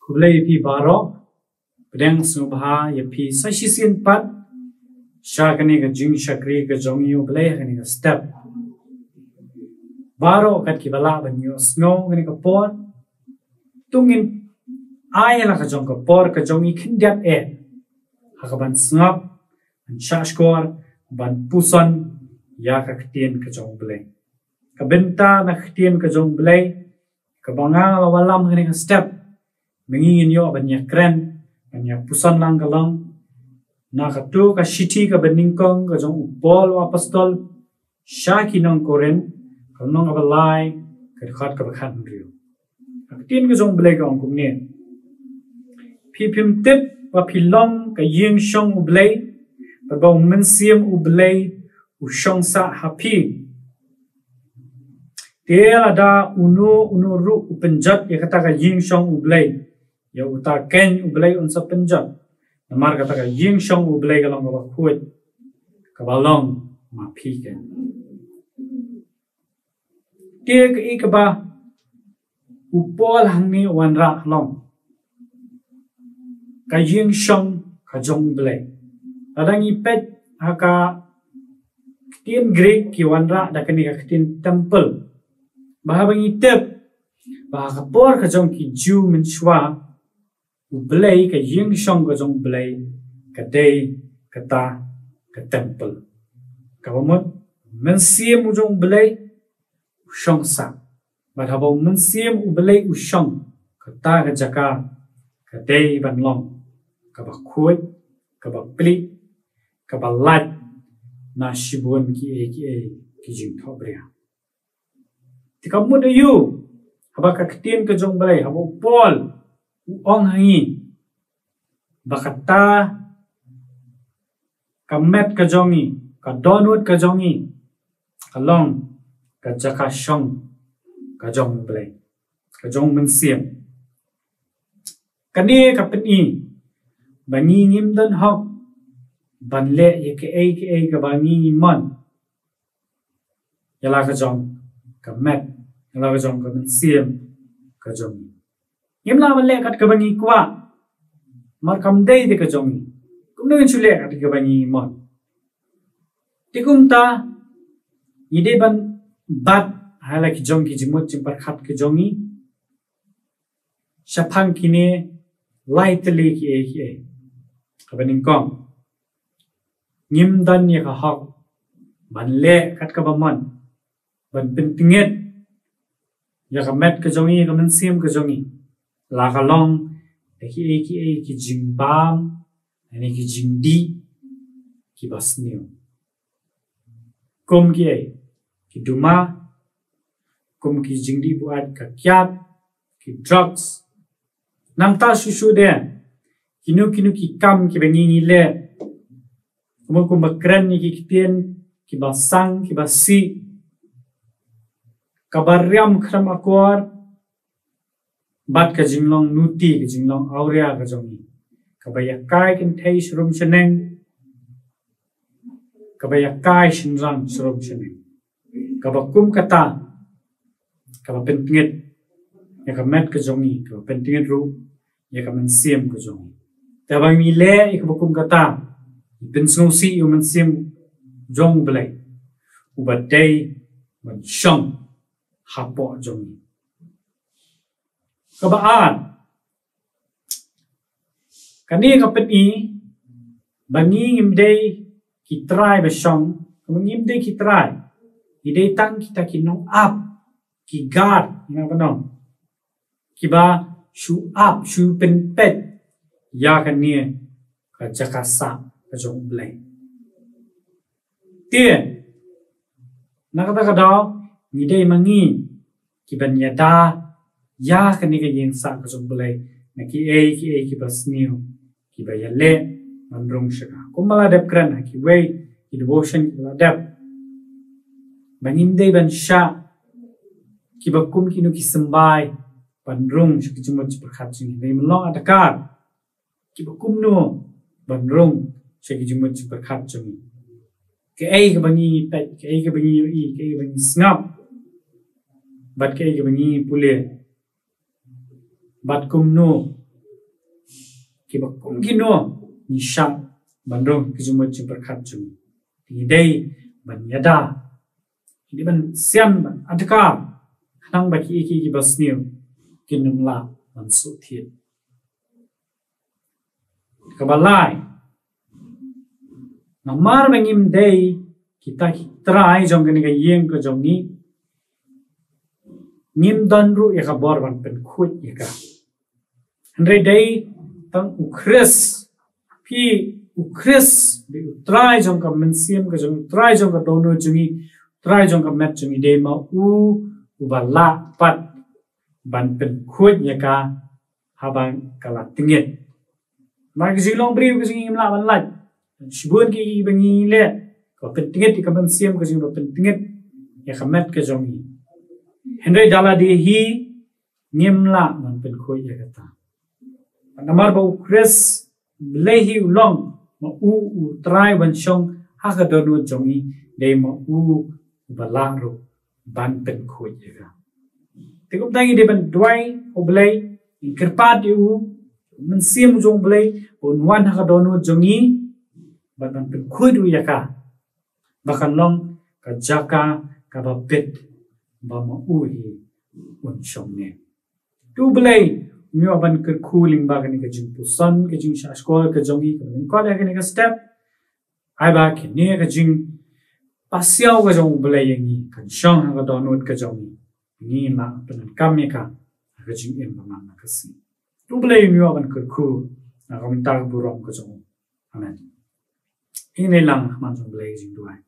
kublai pi baro pedang subha ya pi sashisin pat shakani ka jing shakri ka jongi ublai kani ka step baro kat ki bala banyo snow kani ka por tungin ay la ka jong ka por ka jongi kindiat hakaban snap an shashkor ban puson ya ka ktien ka jong blai ka benta na ktien ka jong blai ka bangang la walam kani ka step mengingin yo banyak kren banyak puson lang kalong na ka tu ka shiti ka beningkong ka jong upol wa apostol shaki nong koren ka nong abalai ka khat ka bakhan rio ktien ka jong blai ka ong kumne pipim tip wa pilong ka ying shong ublay babong mensiam ublay ushong sa hapi tiada da unu ru upenjat ya kata ka ying shong ublay ya uta ken ublay unsa penjat namar kata ka ying shong ublay ka long ka kuit ka balong mapi ken tie ka ikaba upol hangni wanra long ka ying shong ka jong blai adang ipet haka ktien Greek ki wanra da kani ka ktien temple bahabang itep bahaka por ka jong ki Jew min shwa blai ka ying shong ka jong blai ka day ka ta ka temple ka bamot men sim u jong blai shong sa bahabang men sim u blai u shong ka ta ka jaka ka day ban long ka ba khuy ka ba pli ka ba lat na shibun ki jing thobria ti ka mud yu haba ka ktien ka jong blai haba pol ong hangi bakata ka met ka jongi ka donut ka jongi ka long ka jaka shong ka jong blai ka jong men siam kani ka peni bangi ngim dan hok ban le ye ke ka bangi mon yala ka jong ka met yala ka jong ka men siam ka jong ngim la ban le kat ka bangi kwa mar kam dei de ka jong kum ne chule kat ka bangi mon tikum ta ide ban bat hala ki jong ki jimot chimpar khat ki jongi shapang kine lightly ki kabaning kong ngim dan ya ka hok ban le kat ka bamon ban pentinget ya ka met ka jongi ka men sim ka jongi la ka long ki jimbam ani ki jingdi ki basniu kom ki duma kom ki jingdi buat ka kyat ki drugs namta shushu de kinu ki kam ki bengi ni le kumo bakran ni ki ktien ki basang ki basi kabaryam khram akwar bat ka jinglong nuti ka jinglong aurea ka jongi kabaya kai kin thei shrum cheneng kabaya kai shinrang shrum cheneng kabakum kata kabapentinget ya ka met ka jongi kabapentinget ru ya ka men siam ka jongi tabang mi le ikabakum kata pinsung si yu men siam jong blai ubaday man shong hapo jongi kabaan kani ka peti bangi ngimdei ki try ba shong ngimdei ki try idei tang kita ki nong up ki guard nga banong ki ba shu up shu pen pet ya kan ni ka jakasa ka jong blai tie nakata ka daw ni dei mangi ki ban yada ya kan ni ka yin sa ka jong blai na ki ki basniu ki ba yale manrung shaka kumala dep kran ki wei ki devotion ki la dep bangim dei ban sha ki ba kum ki nu ki sambai panrung shaki chumot prakhat ching dei mlong atakar ki ba kum nu banrung shaki chumot prakhat chumi ke ka bangi pet ke ka bangi i ke ka bangi snap bat ke ka bangi pule bat kum nu kiba kungino ni sha bandong kijumut jing berkat jung di day ban yada ini ban siam ban adka nang baki iki basniu kinum la ban su thiet kabalai namar bangim day kita try jong kani ka yeng ko jong ni nim dan ru ya ka bor ban pen khut ya ka andre day tang ukris pi ukris bi try jong ka mensiam ka jong try jong ka dono jungi try jong ka met jungi day ma u ba la pat ban pen khut ya ka habang kala tingit ma gilong bri ko jing im la ban lat shibun ki bangi le ko pentingit di kaman siam ko jing pentingit ya khamet ke jongi henry dala di hi ngimla man pen khoi ya kata namar ba ukres lehi ulong ma u try ban shong ha ka donu jongi de ma u bala ro ban pen khoi ya ka tikum tangi de ban dwai oblai kirpat di u man siam jong blai on wan ha ka donu jongi ban pen khoi du ya ka bahkan long ka jaka ka bapet ba ma uhi un shomne tu blai nyu aban ker cooling ba ka ni ka jing pusan ka jing shashkol ka jongi ka nin ko da ka ni ka step ai ba ki ne ka jing pasiao ka jong blai yang ni kan shong ha ka donut ka jongi ni ma pen kam me ka ka jing em ba ma ka si tu blai nyu aban ker cool na ka min ta burong ka jong amen ini lang man jong blai jing duai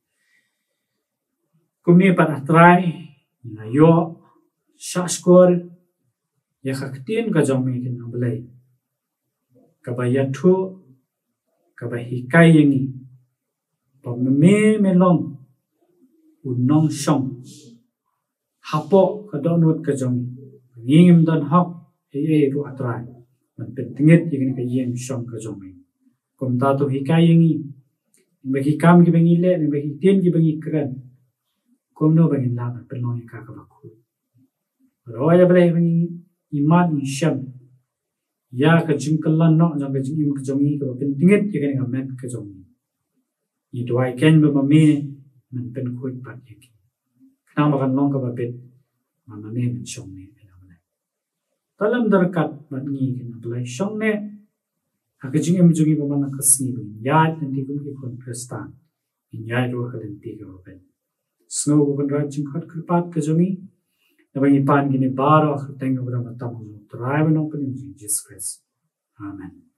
kumni pat atrai na yo shashkor ya khaktin ka jong mi kin ablai ka ba yathu ka ba hikai yangi pa me long unong shong hapo ka donut ka jong ngim dan hak e ru atrai man pentingit yin ka yem shong ka jong mi kum ta to hikai yangi ba hikam ki bangi le ba hitin ki bangi kran kumno bangin la pelong ka ka bakhu roya ble bani iman isham ya ka jingkalan no jang ka jing ka jongi ka pen tingit ye ka ni met ka jongi i dwai ken ba me men pen khoi pat ye ki khang ba kan long ka ba pet ma me men shong ne na ble talam darkat ban ni ken ble shong ne ha ka jing jongi ba man ka si ya ten ti kum ki kon prestan in ya ro ka den ti ka ba pen snow bukan rajin khat kripat ke jongi nabangi pan gini baro tengok berapa tamu terakhir nongpun Jesus Christ. Amen.